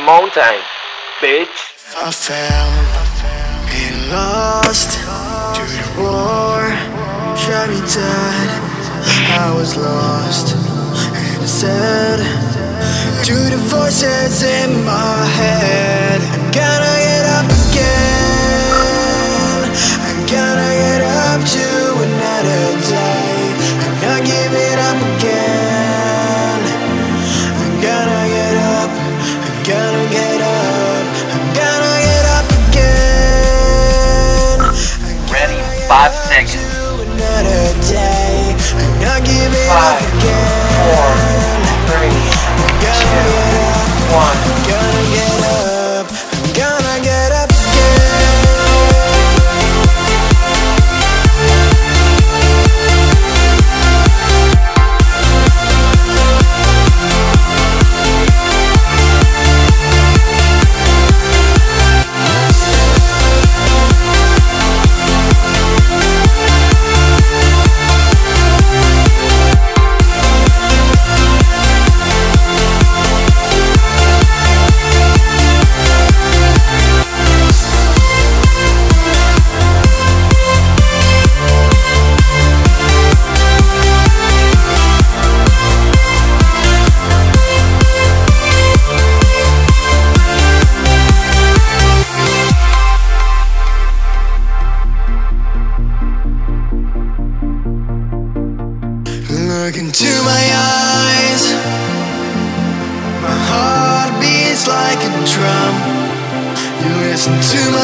mountain, bitch. I fell and lost to the war, shot me dead. I was lost and sad to the voices in my head. I'm gonna get up again. I'm gonna get up to another day. I'm not giving up again. I'm gonna get up. I'm gonna get up. I'm gonna get up again. Ready in 5 seconds. Another day. I'm not giving up 5, again. 4, 3, 2, 1. I'm gonna get up. I'm gonna get up again. Look into my eyes. My heart beats like a drum. You listen to my